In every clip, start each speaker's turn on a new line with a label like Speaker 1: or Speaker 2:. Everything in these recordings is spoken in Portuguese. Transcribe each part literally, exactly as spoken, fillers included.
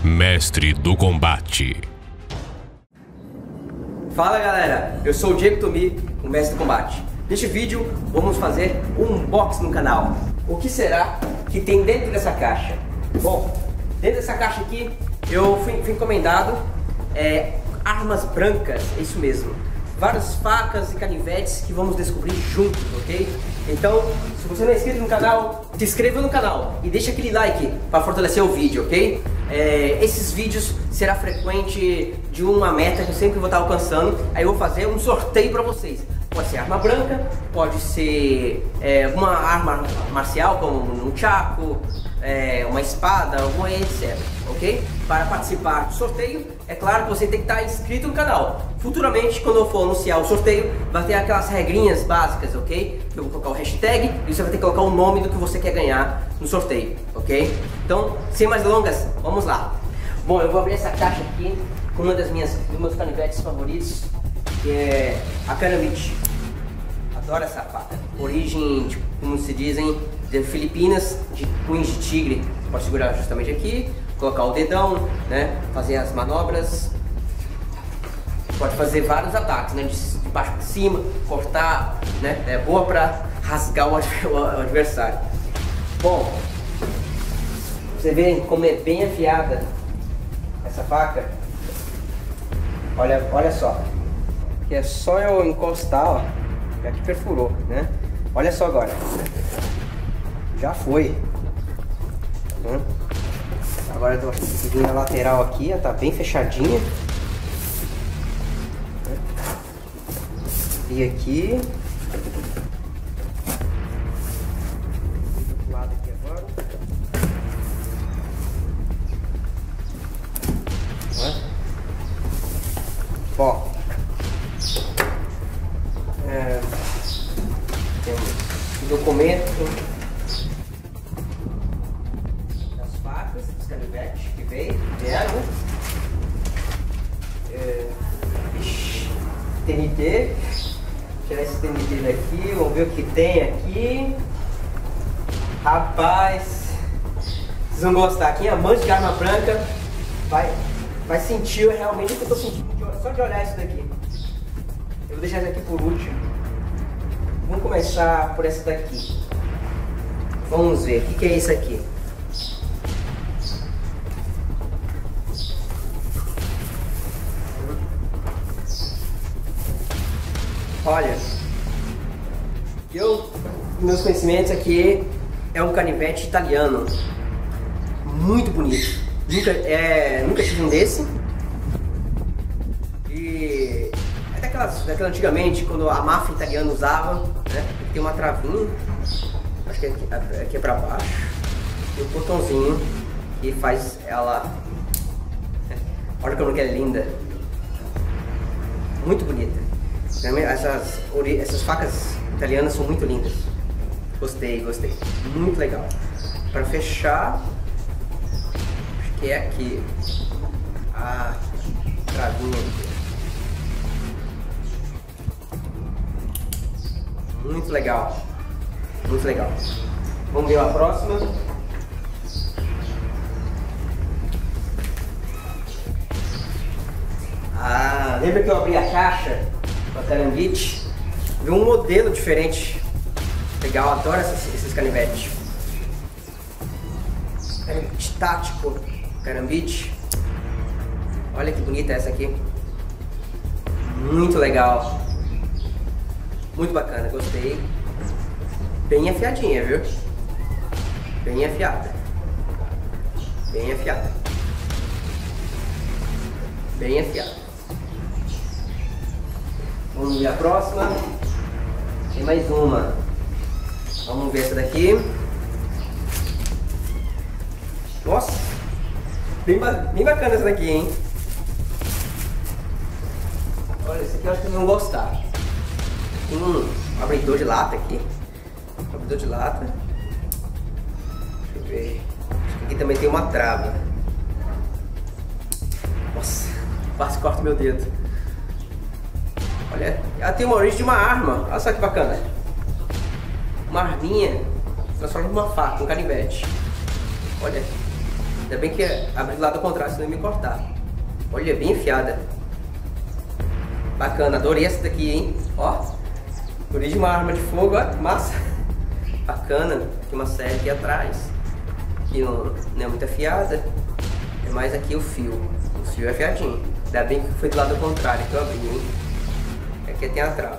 Speaker 1: Mestre do Combate.
Speaker 2: Fala galera, eu sou o Diego Tomi, o Mestre do Combate. Neste vídeo vamos fazer um unboxing no canal. O que será que tem dentro dessa caixa? Bom, dentro dessa caixa aqui eu fui, fui encomendado é, armas brancas, é isso mesmo. Várias facas e canivetes que vamos descobrir juntos, ok? Então, se você não é inscrito no canal, se inscreva no canal e deixa aquele like para fortalecer o vídeo, ok? É, esses vídeos será frequente de uma meta que eu sempre vou estar alcançando. Aí eu vou fazer um sorteio para vocês. Pode ser arma branca, pode ser é, uma arma marcial como um chaco, é, uma espada, alguma etcétera. Ok? Para participar do sorteio, é claro que você tem que estar inscrito no canal. Futuramente, quando eu for anunciar o sorteio, vai ter aquelas regrinhas básicas, ok? Eu vou colocar o hashtag e você vai ter que colocar o nome do que você quer ganhar no sorteio, ok? Então, sem mais delongas, vamos lá. Bom, eu vou abrir essa caixa aqui com uma das minhas, dos meus canivetes favoritos, que é a Karambit. Adoro essa faca. Origem, tipo, como se dizem, de Filipinas, de punhos de tigre. Você pode segurar justamente aqui, colocar o dedão, né? Fazer as manobras. Pode fazer vários ataques, né? De baixo para cima, cortar, né? É boa para rasgar o adversário. Bom, você vê como é bem afiada essa faca. Olha, olha só. Que é só eu encostar, ó, já que perfurou, né? Olha só agora. Já foi. Hum. Agora eu tô seguindo a lateral aqui, ó, tá bem fechadinha. E aqui. Do lado aqui agora. Bom. É, temos o documento das facas, dos canivetes que veio, vieram. É, T N T. Tirar esse T N T daqui, vamos ver o que tem aqui. Rapaz, vocês vão gostar. Quem é amante de arma branca vai, vai sentir realmente o que eu tô sentindo só de olhar isso daqui. Eu vou deixar isso aqui por último. Vamos começar por essa daqui. Vamos ver, o que, que é isso aqui? Olha, eu, meus conhecimentos aqui é um canivete italiano, muito bonito. Nunca, é, nunca tive um desse. E é daquelas, daquela antigamente, quando a máfia italiana usava, né? Tem uma travinha, acho que aqui, aqui é pra baixo, e um botãozinho que faz ela. Olha como que é linda, muito bonita. Essas, essas facas italianas são muito lindas. Gostei, gostei. Muito legal. Para fechar, acho que é aqui a travinha aqui. Muito legal. Muito legal. Vamos ver a próxima. Ah, lembra que eu abri a caixa? A Karambit, vi um modelo diferente. Legal, adoro esses, esses canivetes. Karambit tático, Karambit. Olha que bonita essa aqui. Muito legal. Muito bacana, gostei. Bem afiadinha, viu? Bem afiada. Bem afiada. Bem afiada. Vamos ver a próxima. Tem mais uma. Vamos ver essa daqui. Nossa, bem, ba bem bacana essa daqui, hein? Olha, esse aqui eu acho que vocês vão gostar. Tem um abridor de lata aqui. Um abridor de lata. Deixa eu ver. Acho que aqui também tem uma trava. Nossa, quase corto meu dedo. Olha, ela tem uma origem de uma arma. Olha só que bacana. Uma arminha transformada numa faca, um canivete. Olha, Ainda bem que abri do lado ao contrário, senão ia me cortar. Olha, bem enfiada. Bacana, adorei essa daqui, hein? Ó, adorei de uma arma de fogo, ó, massa. Bacana, tem uma série aqui atrás. Aqui não, não é muito afiada. É mais aqui o fio. O fio é afiadinho. Ainda bem que foi do lado ao contrário que eu abri, hein? Aqui tem a trava.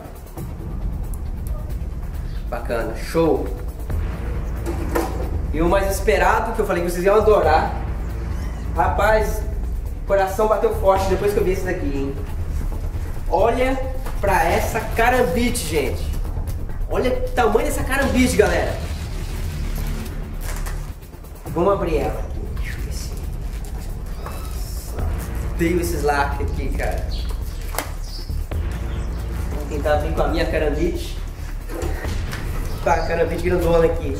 Speaker 2: Bacana, show! E o mais esperado, que eu falei que vocês iam adorar. Rapaz, o coração bateu forte depois que eu vi esse daqui, hein? Olha pra essa carambite, gente. Olha o tamanho dessa carambite, galera. Vamos abrir ela aqui. Deixa eu ver se... Odeio esses lacres aqui, cara. Vou tentar abrir com a minha carambite. Com a carambite grandona aqui.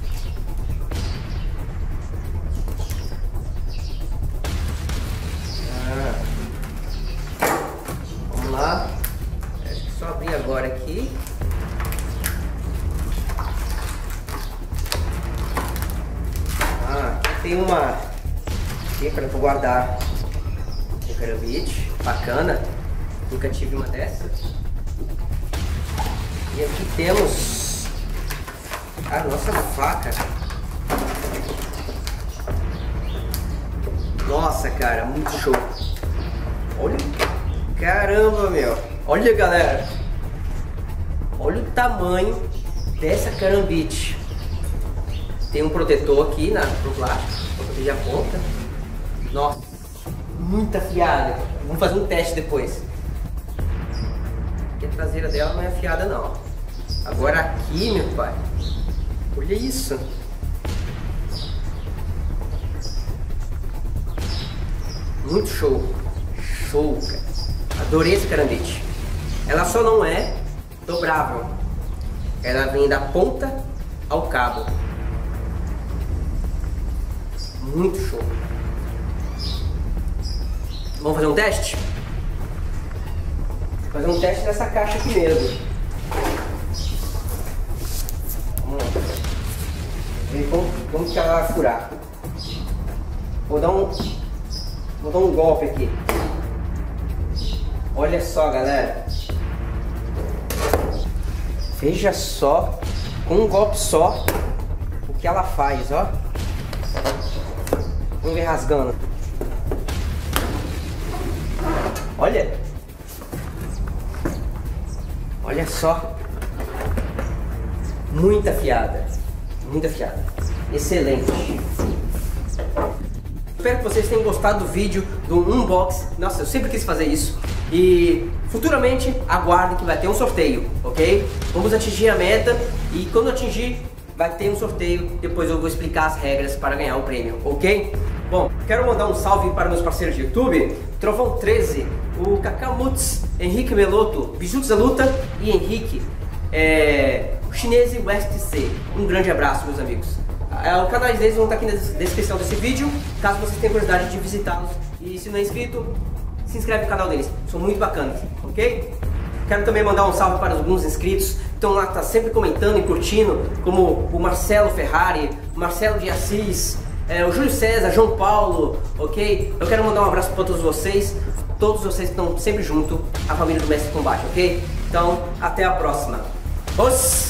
Speaker 2: Acho que só abrir agora aqui. Ah, aqui tem uma xícara para guardar o carambite. Bacana. Nunca tive uma dessas. E aqui temos a nossa faca. Nossa, cara, muito show. Olha. Caramba, meu. Olha, galera. Olha o tamanho dessa carambite. Tem um protetor aqui na, pro plástico, para proteger a ponta. Nossa, muito afiada. Vamos fazer um teste depois. Aqui a traseira dela não é afiada, não. Agora aqui, meu pai. Olha isso. Muito show. Show, cara. Adorei esse carambite. Ela só não é dobrável. Ela vem da ponta ao cabo. Muito show. Vamos fazer um teste? Vou fazer um teste nessa caixa aqui mesmo. Vamos lá. Ver como, como que ela vai furar. Vou dar um, vou dar um golpe aqui. Olha só, galera. Veja só, com um golpe só, o que ela faz, ó. Vamos ver rasgando. Olha. Olha só. Muito afiada. Muito afiada. Excelente. Espero que vocês tenham gostado do vídeo, do unboxing. Nossa, eu sempre quis fazer isso. E futuramente aguardem que vai ter um sorteio, ok? Vamos atingir a meta e quando atingir vai ter um sorteio. Depois eu vou explicar as regras para ganhar o prêmio, ok? Bom, quero mandar um salve para meus parceiros de YouTube, Trovão treze, o Kakamutz, Henrique Meloto, Bijuts da Luta e Henrique, é, o Chinese West C. Um grande abraço, meus amigos. Os canais deles vão estar aqui na descrição desse vídeo, caso vocês tenham curiosidade de visitá-los. E se não é inscrito, se inscreve no canal deles, são muito bacanas, ok? Quero também mandar um salve para alguns inscritos que estão lá, tá sempre comentando e curtindo, como o Marcelo Ferrari, o Marcelo de Assis, é, o Júlio César, João Paulo, ok? Eu quero mandar um abraço para todos vocês, todos vocês que estão sempre junto à família do Mestre Combate, ok? Então, até a próxima. Os...